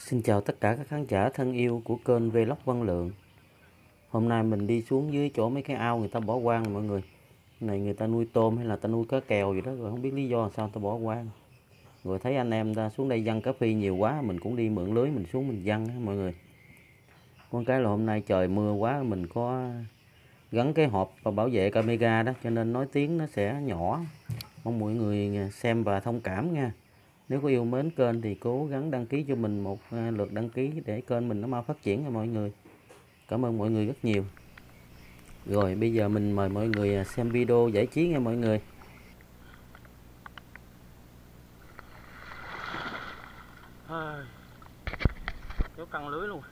Xin chào tất cả các khán giả thân yêu của kênh Vlog Văn Lượng. Hôm nay mình đi xuống dưới chỗ mấy cái ao người ta bỏ hoang mọi người. Này người ta nuôi tôm hay là ta nuôi cá kèo gì đó, rồi không biết lý do sao ta bỏ hoang. Rồi thấy anh em ta xuống đây giăng cá phi nhiều quá, mình cũng đi mượn lưới mình xuống mình giăng mọi người. Con cái là hôm nay trời mưa quá, mình có gắn cái hộp và bảo vệ camera đó, cho nên nói tiếng nó sẽ nhỏ. Mong mọi người xem và thông cảm nha. Nếu có yêu mến kênh thì cố gắng đăng ký cho mình một lượt đăng ký để kênh mình nó mau phát triển nha mọi người. Cảm ơn mọi người rất nhiều. Rồi bây giờ mình mời mọi người xem video giải trí nha mọi người. Kéo căng lưới luôn.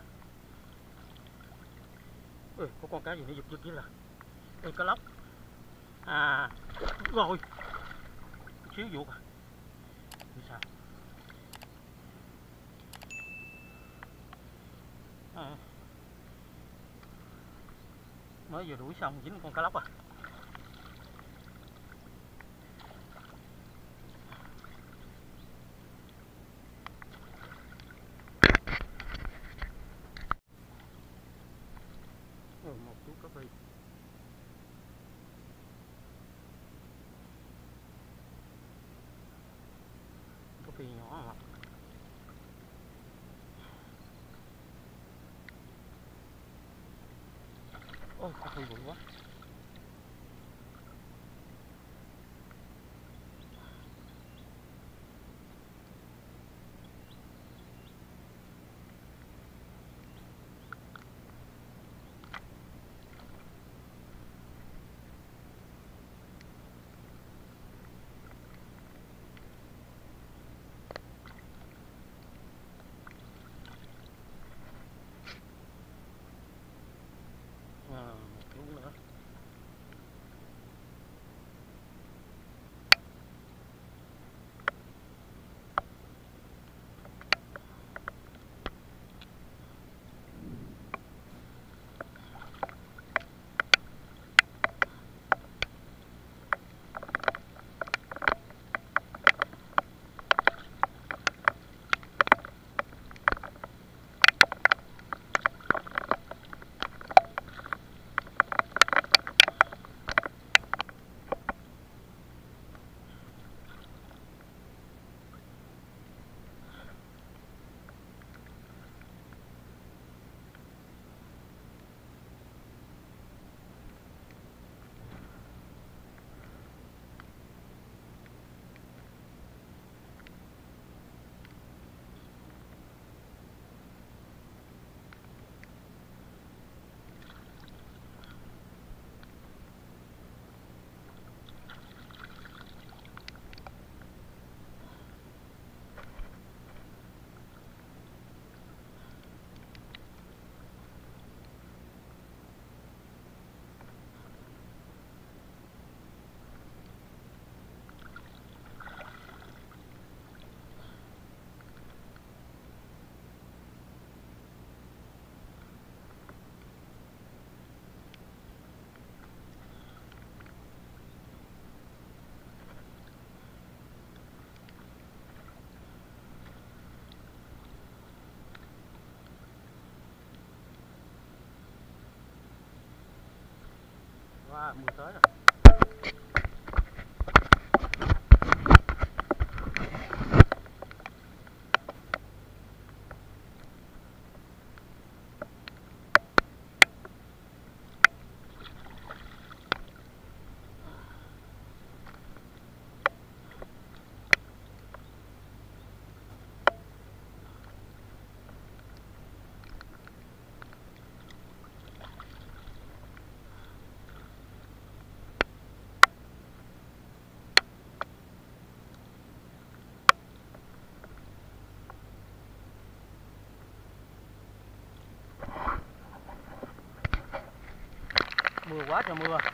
Ê, có con cá gì nó giật giật vậy là. Ê, cá lóc. À, rồi. Xíu vuột à. Như sao? À, mới vừa đuổi xong dính con cá lóc à. Một chú cá phi. Cá phi nhỏ mà. Ôi, cá phi bự quá. Một chú nữa. Wow, mưa tới rồi. Mưa quá trời mưa.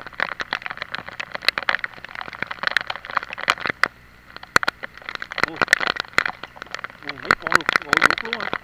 Mấy con ngồi vuột luôn á.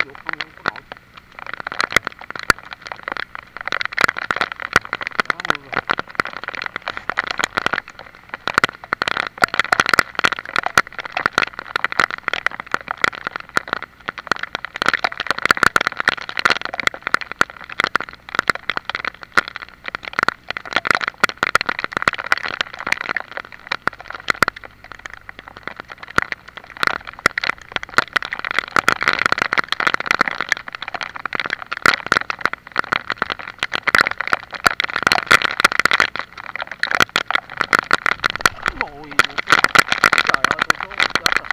ruột không có nổi. Đó, mưa rồi. Trời ơi, tôi xuống chết rồi.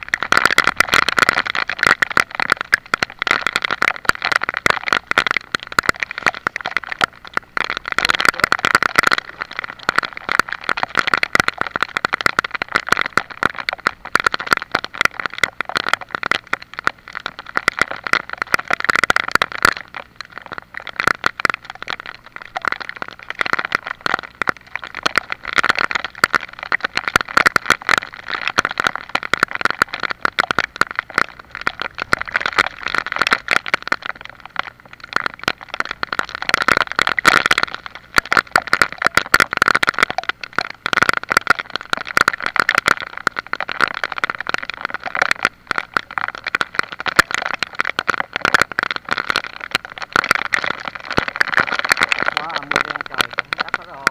Quá mưa đen trời cũng đắt hết rồi.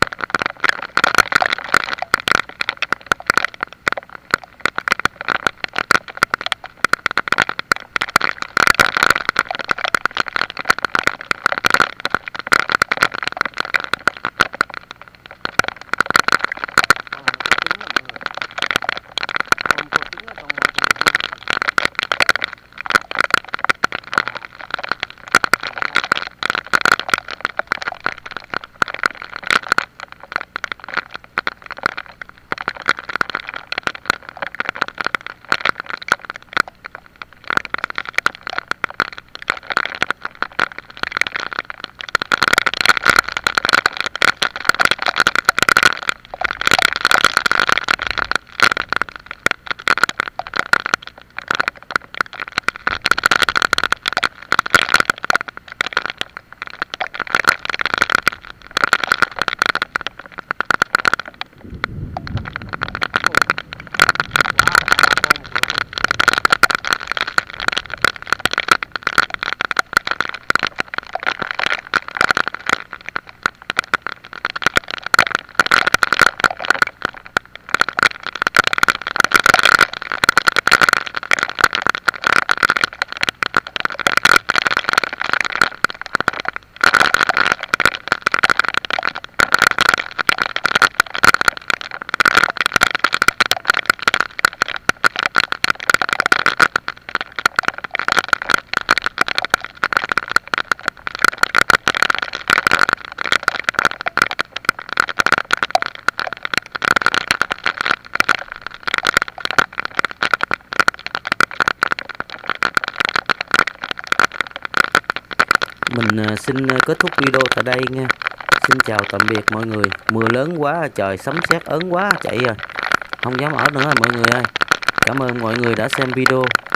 Mình xin kết thúc video tại đây nha. Xin chào tạm biệt mọi người. Mưa lớn quá, trời sấm sét ớn quá chạy rồi. Không dám ở nữa rồi mọi người ơi. Cảm ơn mọi người đã xem video.